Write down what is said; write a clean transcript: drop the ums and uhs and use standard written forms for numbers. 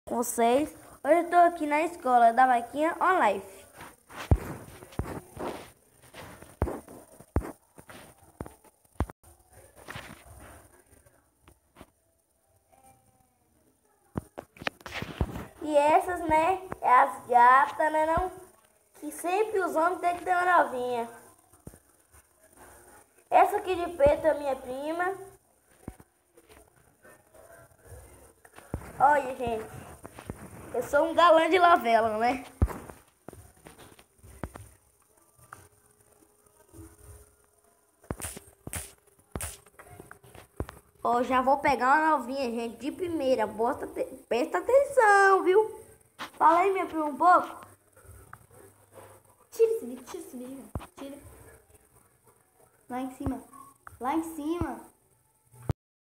Com vocês. Hoje eu tô aqui na escola da Vaquinha Online. E essas, né, é as gatas, né, não? Que sempre os homens tem que ter uma novinha. Essa aqui de preto é minha prima. Olha, gente. Eu sou um galã de lavela, né? Ó, já vou pegar uma novinha, gente, de primeira. Presta atenção, viu? Fala aí, minha prima, um pouco. Tira esse vídeo, tira. Lá em cima. Lá em cima.